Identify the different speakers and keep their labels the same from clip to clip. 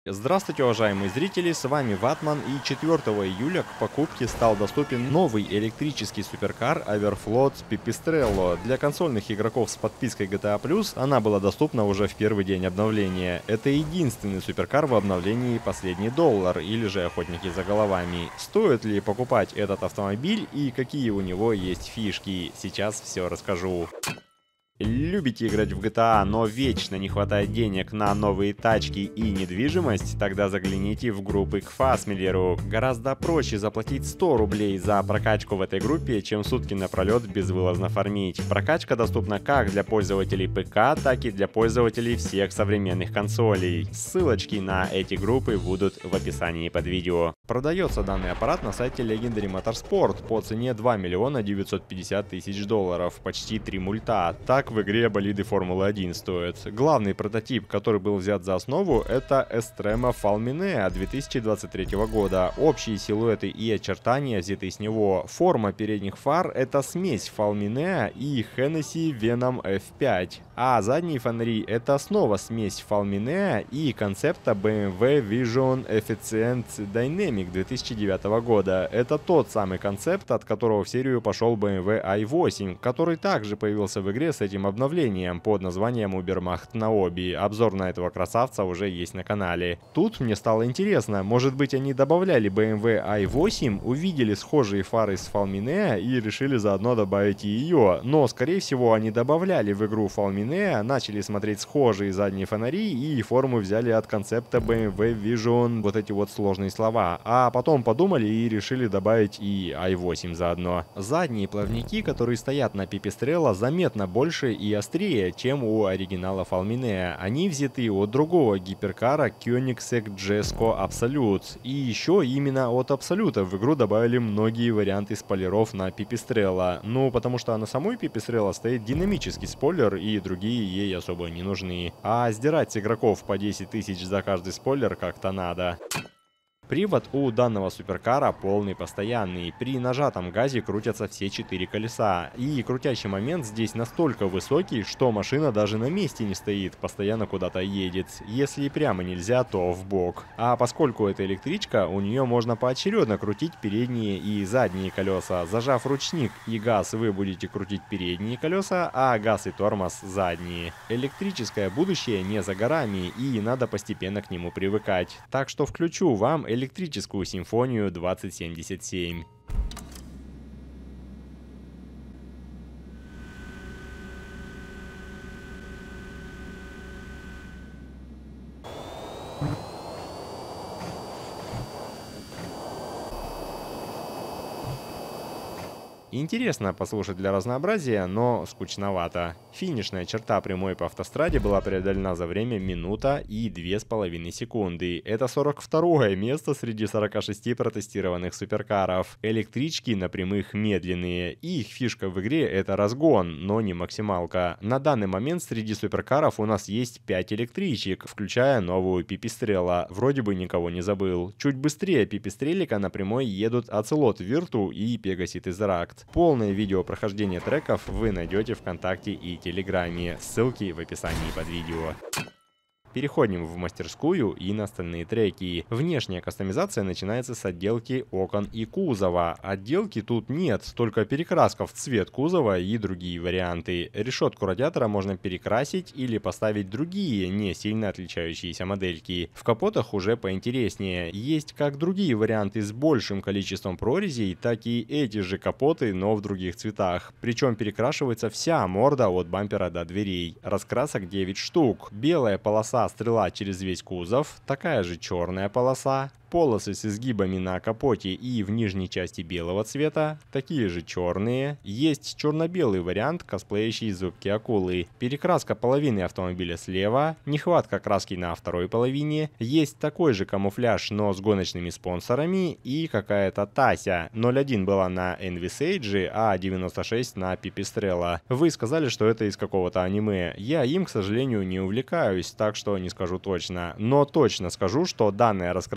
Speaker 1: Здравствуйте, уважаемые зрители, с вами Ватман, и 4 июля к покупке стал доступен новый электрический суперкар Averflot Pipistrello. Для консольных игроков с подпиской GTA+, она была доступна уже в первый день обновления. Это единственный суперкар в обновлении «Последний доллар», или же «Охотники за головами». Стоит ли покупать этот автомобиль и какие у него есть фишки? Сейчас все расскажу. Любите играть в GTA, но вечно не хватает денег на новые тачки и недвижимость? Тогда загляните в группы к Фасмиллеру. Гораздо проще заплатить 100 рублей за прокачку в этой группе, чем сутки напролет безвылазно фармить. Прокачка доступна как для пользователей ПК, так и для пользователей всех современных консолей. Ссылочки на эти группы будут в описании под видео. Продается данный аппарат на сайте Legendary Motorsport по цене 2 миллиона 950 тысяч долларов, почти 3 мульта. Так в игре болиды Формулы-1 стоят. Главный прототип, который был взят за основу, это Estrema Fulminea 2023 года. Общие силуэты и очертания взяты с него. Форма передних фар — это смесь Fulminea и Hennessy Venom F5. А задние фонари — это снова смесь Fulminea и концепта BMW Vision Efficient Dynamic 2009 года. Это тот самый концепт, от которого в серию пошел BMW i8, который также появился в игре с этим обновлением под названием Ubermacht Naobi. Обзор на этого красавца уже есть на канале. Тут мне стало интересно, может быть, они добавляли BMW i8, увидели схожие фары с Fulminea и решили заодно добавить и ее, но скорее всего они добавляли в игру Fulminea, начали смотреть схожие задние фонари и форму взяли от концепта BMW Vision, вот эти вот сложные слова, а потом подумали и решили добавить и i8 заодно. Задние плавники, которые стоят на Pipistrello, заметно больше и острее, чем у оригинала Fulminea. Они взяты от другого гиперкара Koenigsegg Jesko Absolute. И еще именно от Absolute в игру добавили многие варианты спойлеров на Pipistrello. Ну, потому что на самой Pipistrello стоит динамический спойлер, и другие ей особо не нужны. А сдирать с игроков по 10 тысяч за каждый спойлер как-то надо. Привод у данного суперкара полный постоянный. При нажатом газе крутятся все 4 колеса. И крутящий момент здесь настолько высокий, что машина даже на месте не стоит, постоянно куда-то едет. Если прямо нельзя, то в бок. А поскольку это электричка, у нее можно поочередно крутить передние и задние колеса. Зажав ручник и газ, вы будете крутить передние колеса, а газ и тормоз задние. Электрическое будущее не за горами, и надо постепенно к нему привыкать. Так что включу вам электрическую симфонию 2077. Интересно послушать для разнообразия, но скучновато. Финишная черта прямой по автостраде была преодолена за время минута и 2,5 секунды. Это 42-е место среди 46 протестированных суперкаров. Электрички на прямых медленные. Их фишка в игре — это разгон, но не максималка. На данный момент среди суперкаров у нас есть 5 электричек, включая новую Pipistrello. Вроде бы никого не забыл. Чуть быстрее Pipistrellica на прямой едут Ocelot Virtu и Pegasus Исракт. Полное видео прохождения треков вы найдете ВКонтакте и Телеграме. Ссылки в описании под видео. Переходим в мастерскую и на остальные треки. Внешняя кастомизация начинается с отделки окон и кузова. Отделки тут нет, только перекраска в цвет кузова и другие варианты. Решетку радиатора можно перекрасить или поставить другие, не сильно отличающиеся модельки. В капотах уже поинтереснее. Есть как другие варианты с большим количеством прорезей, так и эти же капоты, но в других цветах. Причем перекрашивается вся морда от бампера до дверей. Раскрасок 9 штук. Белая полоса стрела через весь кузов, такая же черная полоса, полосы с изгибами на капоте и в нижней части белого цвета, такие же черные. Есть черно-белый вариант, косплеящий зубки акулы. Перекраска половины автомобиля слева, нехватка краски на второй половине. Есть такой же камуфляж, но с гоночными спонсорами и какая-то Тася. 01 была на Envisage, а 96 на Pipistrello. Вы сказали, что это из какого-то аниме. Я им, к сожалению, не увлекаюсь, так что не скажу точно. Но точно скажу, что данная раскраска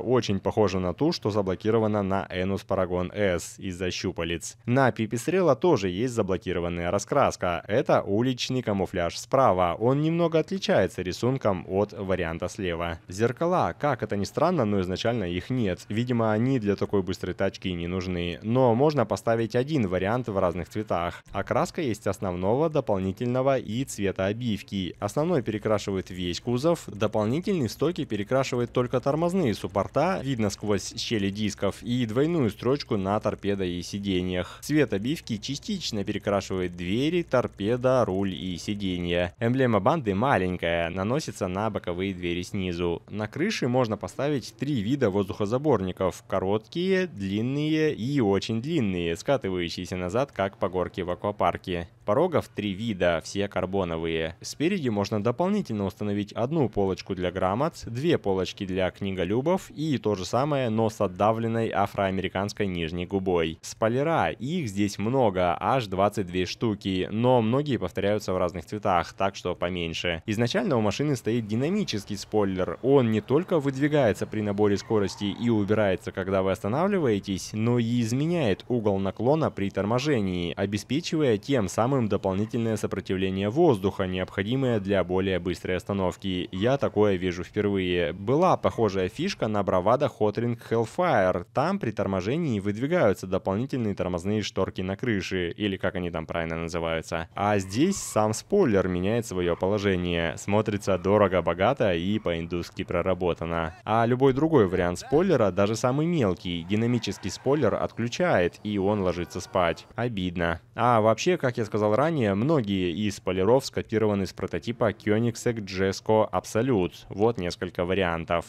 Speaker 1: очень похожа на ту, что заблокирована на Enus Paragon S из-за щупалец. На Pipistrello тоже есть заблокированная раскраска. Это уличный камуфляж справа. Он немного отличается рисунком от варианта слева. Зеркала, как это ни странно, но изначально их нет. Видимо, они для такой быстрой тачки не нужны. Но можно поставить один вариант в разных цветах. Окраска есть основного, дополнительного и цвета обивки. Основной перекрашивает весь кузов, дополнительный в стоке перекрашивает только тормозные суппорта, видно сквозь щели дисков, и двойную строчку на торпедо и сиденьях. Цвет обивки частично перекрашивает двери, торпеда, руль и сиденья. Эмблема банды маленькая, наносится на боковые двери снизу. На крыше можно поставить 3 вида воздухозаборников: короткие, длинные и очень длинные, скатывающиеся назад, как по горке в аквапарке. Порогов 3 вида, все карбоновые. Спереди можно дополнительно установить одну полочку для грамот, 2 полочки для книголюбов и то же самое, но с отдавленной афроамериканской нижней губой. Спойлера, их здесь много, аж 22 штуки, но многие повторяются в разных цветах, так что поменьше. Изначально у машины стоит динамический спойлер. Он не только выдвигается при наборе скорости и убирается, когда вы останавливаетесь, но и изменяет угол наклона при торможении, обеспечивая тем самым дополнительное сопротивление воздуха, необходимое для более быстрой остановки. Я такое вижу впервые. Была похожая фишка на Bravado Hot Ring Hellfire. Там при торможении выдвигаются дополнительные тормозные шторки на крыше, или как они там правильно называются. А здесь сам спойлер меняет свое положение. Смотрится дорого-богато и по-индусски проработано. А любой другой вариант спойлера, даже самый мелкий, динамический спойлер отключает, и он ложится спать. Обидно. А вообще, как я сказал ранее, многие из спойлеров скопированы с прототипа Koenigsegg Jesko Absolute. Вот несколько вариантов.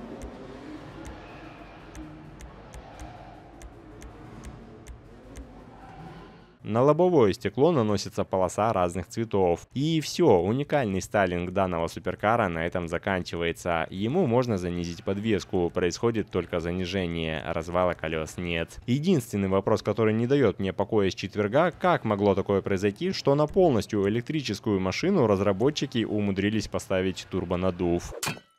Speaker 1: На лобовое стекло наносится полоса разных цветов. И все, уникальный стайлинг данного суперкара на этом заканчивается. Ему можно занизить подвеску, происходит только занижение, развала колес нет. Единственный вопрос, который не дает мне покоя с четверга: как могло такое произойти, что на полностью электрическую машину разработчики умудрились поставить турбонаддув.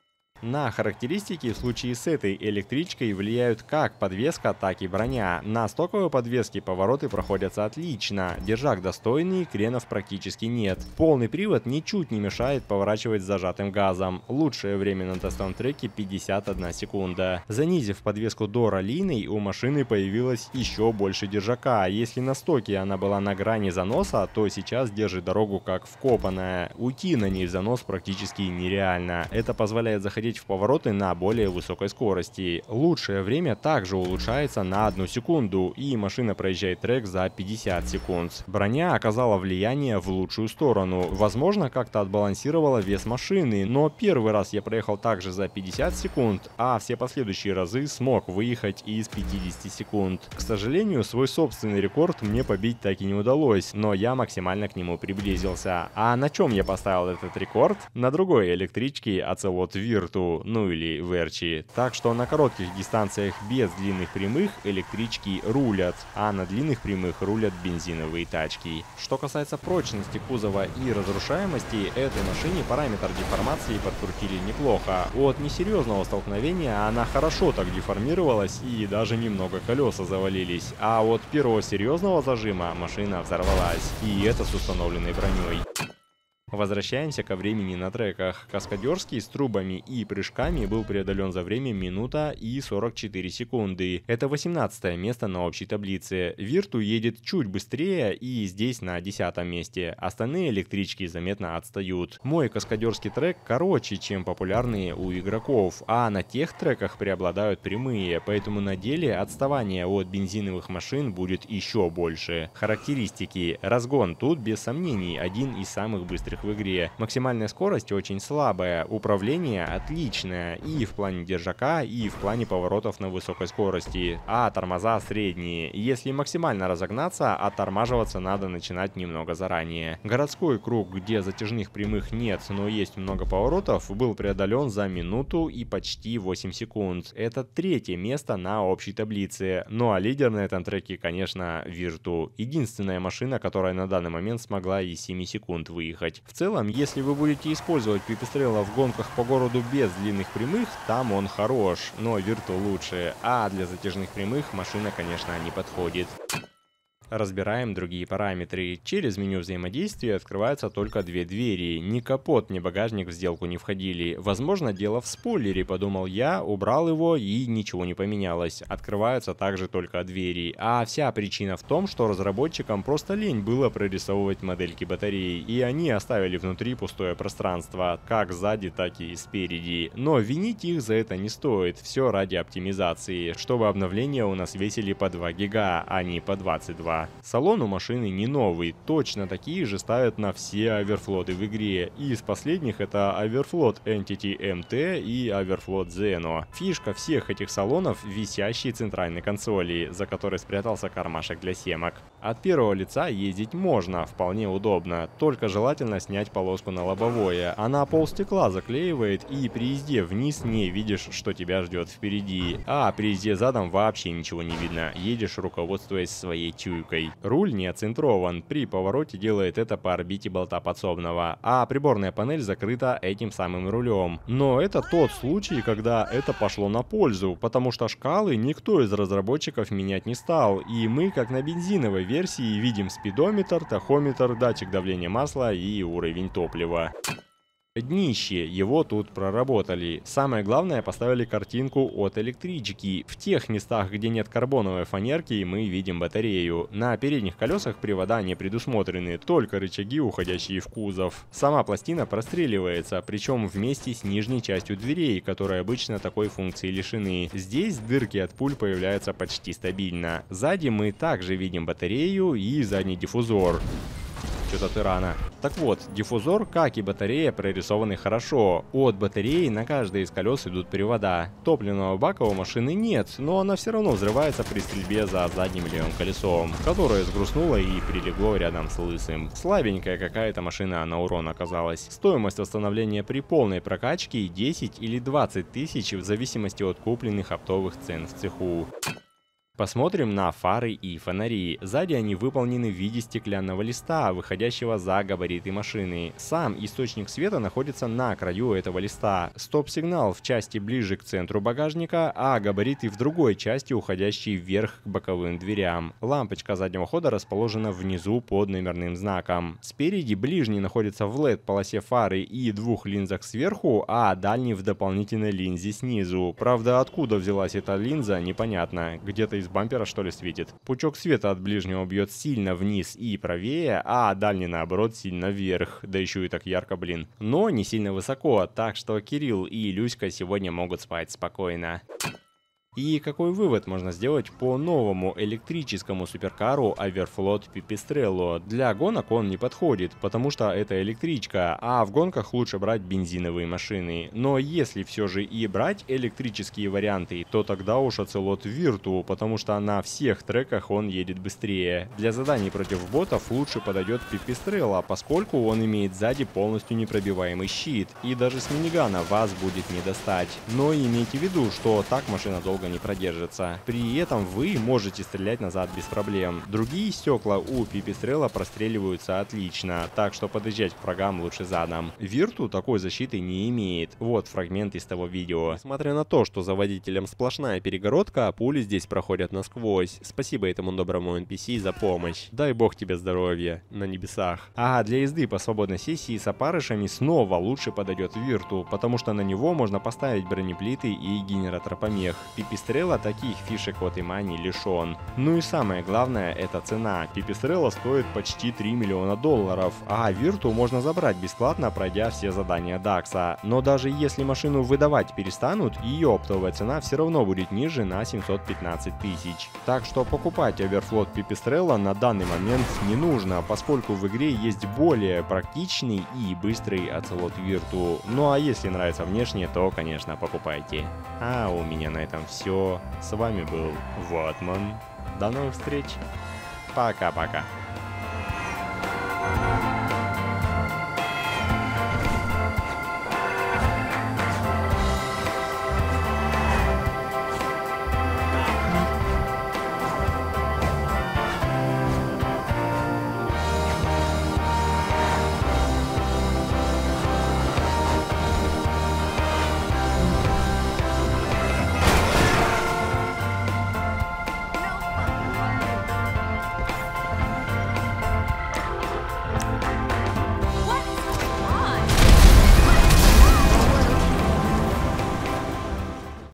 Speaker 1: На характеристики в случае с этой электричкой влияют как подвеска, так и броня. На стоковой подвеске повороты проходятся отлично, держак достойный, кренов практически нет. Полный привод ничуть не мешает поворачивать с зажатым газом. Лучшее время на тестовом треке 51 секунда. Занизив подвеску до раллийной, у машины появилось еще больше держака. Если на стоке она была на грани заноса, то сейчас держит дорогу как вкопанная. Уйти на ней в занос практически нереально. Это позволяет заходить в повороты на более высокой скорости. Лучшее время также улучшается на 1 секунду, и машина проезжает трек за 50 секунд. Броня оказала влияние в лучшую сторону. Возможно, как-то отбалансировала вес машины, но первый раз я проехал также за 50 секунд, а все последующие разы смог выехать из 50 секунд. К сожалению, свой собственный рекорд мне побить так и не удалось, но я максимально к нему приблизился. А на чем я поставил этот рекорд? На другой электричке Ocelot Virtu, ну или Верчи. Так что на коротких дистанциях без длинных прямых электрички рулят, а на длинных прямых рулят бензиновые тачки. Что касается прочности кузова и разрушаемости, этой машине параметр деформации подкрутили неплохо. От несерьезного столкновения она хорошо так деформировалась, и даже немного колеса завалились. А от первого серьезного зажима машина взорвалась. И это с установленной броней. Возвращаемся ко времени на треках. Каскадерский с трубами и прыжками был преодолен за время минута и 44 секунды. Это 18 место на общей таблице. Вирту едет чуть быстрее и здесь на 10 месте. Остальные электрички заметно отстают. Мой каскадерский трек короче, чем популярные у игроков, а на тех треках преобладают прямые, поэтому на деле отставание от бензиновых машин будет еще больше. Характеристики. Разгон тут без сомнений один из самых быстрых в игре. Максимальная скорость очень слабая, управление отличное и в плане держака, и в плане поворотов на высокой скорости, а тормоза средние. Если максимально разогнаться, оттормаживаться надо начинать немного заранее. Городской круг, где затяжных прямых нет, но есть много поворотов, был преодолен за минуту и почти 8 секунд. Это 3-е место на общей таблице. Ну а лидер на этом треке, конечно, Virtu. Единственная машина, которая на данный момент смогла из 7 секунд выехать. В целом, если вы будете использовать Pipistrello в гонках по городу без длинных прямых, там он хорош, но Virtu лучше, а для затяжных прямых машина, конечно, не подходит. Разбираем другие параметры. Через меню взаимодействия открываются только две двери. Ни капот, ни багажник в сделку не входили. Возможно, дело в спойлере, подумал я, убрал его и ничего не поменялось. Открываются также только двери. А вся причина в том, что разработчикам просто лень было прорисовывать модельки батареи, и они оставили внутри пустое пространство, как сзади, так и спереди. Но винить их за это не стоит, все ради оптимизации, чтобы обновления у нас весили по 2 гига, а не по 22. Салон у машины не новый, точно такие же ставят на все Averflot в игре. И из последних это Averflot Entity MT и Averflot Zeno. Фишка всех этих салонов — висящие центральной консоли, за которой спрятался кармашек для семок. От первого лица ездить можно, вполне удобно, только желательно снять полоску на лобовое. Она полстекла заклеивает, и при езде вниз не видишь, что тебя ждет впереди. А при езде задом вообще ничего не видно, едешь руководствуясь своей чуйкой. Руль не оцентрован, при повороте делает это по орбите болта подсобного, а приборная панель закрыта этим самым рулем. Но это тот случай, когда это пошло на пользу, потому что шкалы никто из разработчиков менять не стал, и мы, как на бензиновой версии, видим спидометр, тахометр, датчик давления масла и уровень топлива. Днище, его тут проработали. Самое главное, поставили картинку от электрички. В тех местах, где нет карбоновой фанерки, мы видим батарею. На передних колесах привода не предусмотрены, только рычаги, уходящие в кузов. Сама пластина простреливается, причем вместе с нижней частью дверей, которые обычно такой функции лишены. Здесь дырки от пуль появляются почти стабильно. Сзади мы также видим батарею и задний диффузор. Что-то ты рано. Так вот, диффузор, как и батарея, прорисованы хорошо. От батареи на каждое из колес идут привода. Топливного бака у машины нет, но она все равно взрывается при стрельбе за задним левым колесом, которое сгрустнуло и прилегло рядом с лысым. Слабенькая какая-то машина на урон оказалась. Стоимость восстановления при полной прокачке 10 или 20 тысяч в зависимости от купленных оптовых цен в цеху. Посмотрим на фары и фонари. Сзади они выполнены в виде стеклянного листа, выходящего за габариты машины. Сам источник света находится на краю этого листа. Стоп-сигнал в части ближе к центру багажника, а габариты в другой части, уходящей вверх к боковым дверям. Лампочка заднего хода расположена внизу под номерным знаком. Спереди ближний находится в LED-полосе фары и двух линзах сверху, а дальний в дополнительной линзе снизу. Правда, откуда взялась эта линза, непонятно. Где-то из бампера, что ли, светит. Пучок света от ближнего бьет сильно вниз и правее, а дальний, наоборот, сильно вверх. Да еще и так ярко, блин. Но не сильно высоко, так что Кирилл и Люська сегодня могут спать спокойно. И какой вывод можно сделать по новому электрическому суперкару Averflot Pipistrello? Для гонок он не подходит, потому что это электричка, а в гонках лучше брать бензиновые машины. Но если все же и брать электрические варианты, то тогда уж Ocelot Virtu, потому что на всех треках он едет быстрее. Для заданий против ботов лучше подойдет Pipistrello, поскольку он имеет сзади полностью непробиваемый щит, и даже с минигана вас будет не достать. Но имейте в виду, что так машина долго не продержится. При этом вы можете стрелять назад без проблем. Другие стекла у Pipistrello простреливаются отлично, так что подъезжать к врагам лучше задом. Virtu такой защиты не имеет. Вот фрагмент из того видео. Несмотря на то, что за водителем сплошная перегородка, пули здесь проходят насквозь. Спасибо этому доброму NPC за помощь. Дай бог тебе здоровья на небесах. А для езды по свободной сессии с опарышами снова лучше подойдет Virtu, потому что на него можно поставить бронеплиты и генератор помех. Pipistrello таких фишек от Imani лишен. Ну и самое главное, это цена. Pipistrello стоит почти $3 миллиона, а Virtu можно забрать бесплатно, пройдя все задания Дакса. Но даже если машину выдавать перестанут, ее оптовая цена все равно будет ниже на 715 тысяч. Так что покупать Averflot Pipistrello на данный момент не нужно, поскольку в игре есть более практичный и быстрый Ocelot Virtu. Ну а если нравится внешне, то конечно покупайте. А у меня на этом все. С вами был Ватман. До новых встреч. Пока-пока.